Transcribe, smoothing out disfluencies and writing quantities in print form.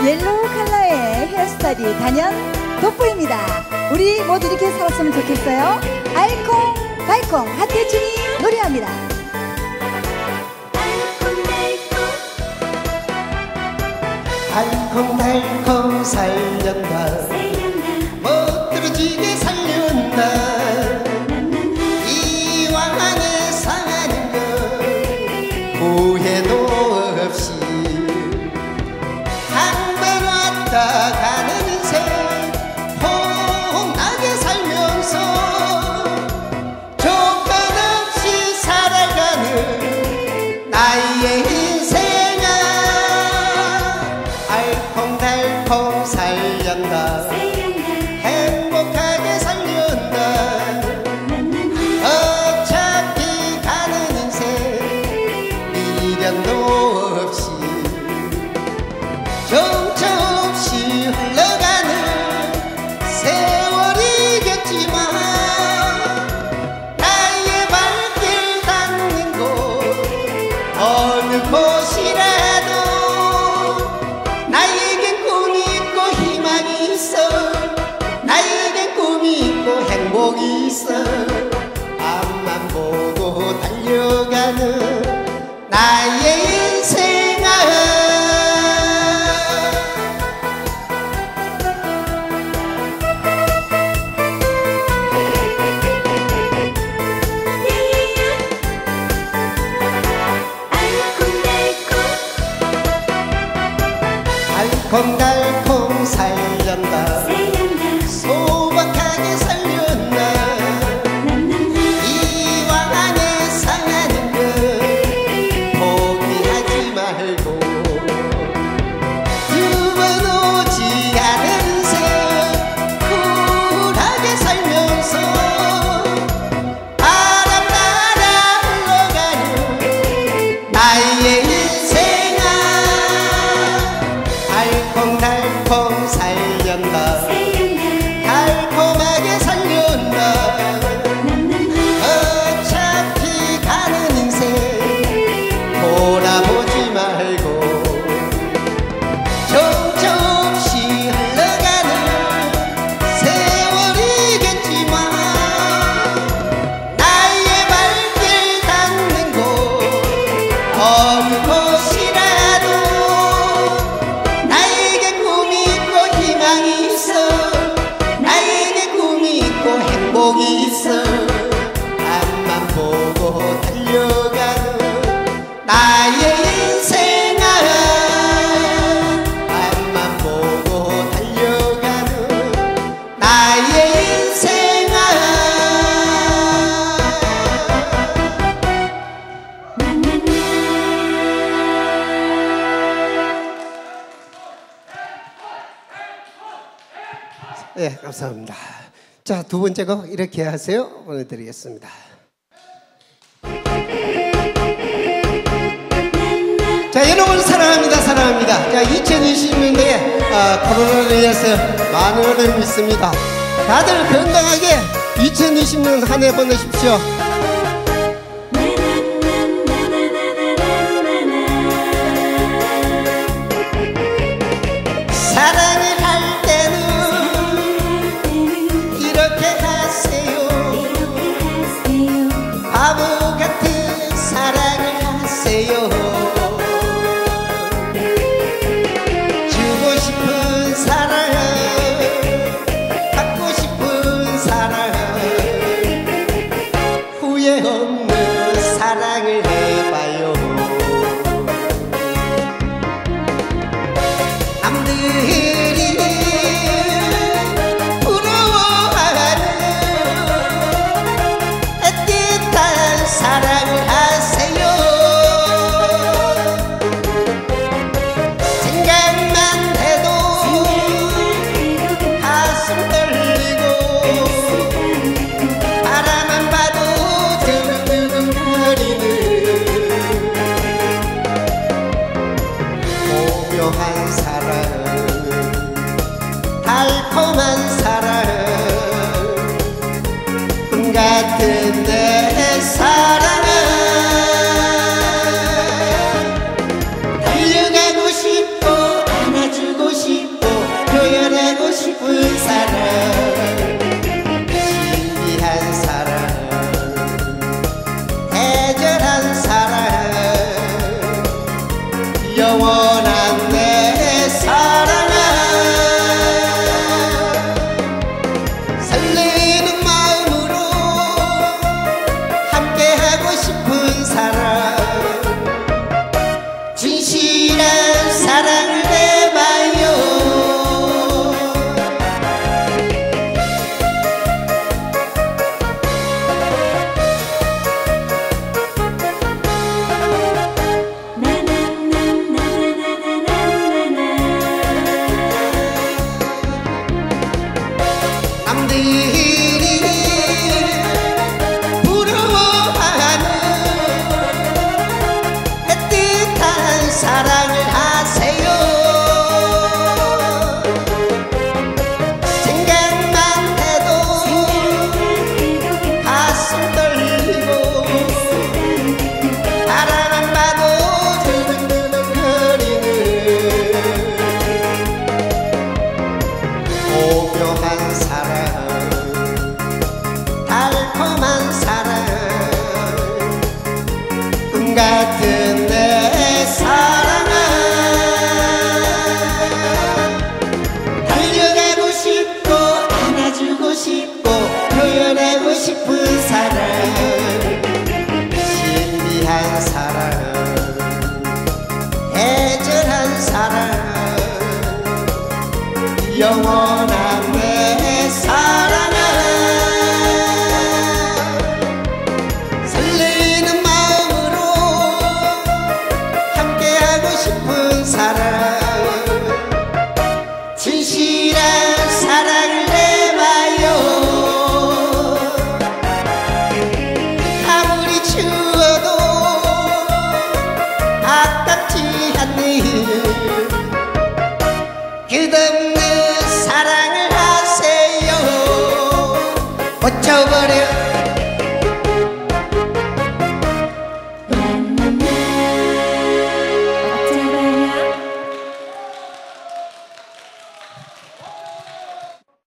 옐로우 컬러의 헤어스타일이 단연 돋보입니다. 우리 모두 이렇게 살았으면 좋겠어요. 알콩달콩 하태준이 노래합니다. 달콩달콩 살련다 멋들어지게 살련다 이왕에 상하는 것 후회도 없이 한 번 왔다 가는 인생 폼나게 살면서 조건 없이 살아가는 나의 인생아 알콩달콩 살련다 행복하게 살련다 어차피 가는 인생 미련도 없이 정처 없이 흘러가는 세월이겠지만 나의 발길 닿는 곳 어느 곳이라도 나에겐 꿈이 있고 희망이 있어 나에겐 꿈이 있고 행복이 있어 앞만 보고 달려가는 나의 인생아 달콩달콩 살련다 소박하게 살련다 이왕 안에 상하는 것 포기하지 말고 두 번 오지 않은 인생 쿨하게 살면서 바람 따라 흘러가는 나의 인생아 달콩달콩 살련다 달콤하게 살련다 어차피 가는 인생 돌아보지 말고 정처 없이 흘러가는 세월이겠지만 나의 발길 닿는 곳 어느 곳이라도 나에게 꿈이 있고 희망이 있어 나에게 꿈이 있고 행복이 있어 앞만 보고 달려가는 나의 인생아 앞만 보고 달려가는 나의 인생아 네, 감사합니다. 자, 두 번째 곡 이렇게 하세요 보내드리겠습니다. 자, 여러분 사랑합니다 사랑합니다. 자, 2020년도에 코로나로 인해서 많은 어려움이 있습니다. 다들 건강하게 2020년 한 해 보내십시오. 사랑을 할 때는 이렇게 하세요. 바보 같은 사랑을 하세요. 주고 싶은 사랑 갖고 싶은 사랑 후회 없는 사랑을 해봐요. 남들이 부러워하는 애틋한 사랑을 하세요. 생각만 해도 가슴 떨리고 바라만 봐도 두근두근거리는 오묘한 사랑 달콤한 사랑 꿈 같은 내 사랑은 달려가고 싶고 안아주고 싶고 영원한 내 사랑아 설레이는 마음으로 함께하고 싶은 사람 진실한 사랑을 내봐요 남들이 부러워하는 애틋한 사랑을 하세요 생각만 해도 가슴 떨리고 바라만 봐도 드릉드릉거리는 오묘한 사랑 달콤한 사랑 꿈같은 내 사랑아 달려가고 싶고 안아주고 싶고 표현하고 싶은 사랑 신비한 사랑 애절한 사랑 영원한 내 사랑아 설레이는 마음으로 함께하고 싶은 사랑 진실한 사랑을 내봐요 아무리 추워도 아깝지 않니 끝없는 사랑을 하세요 어쩌버려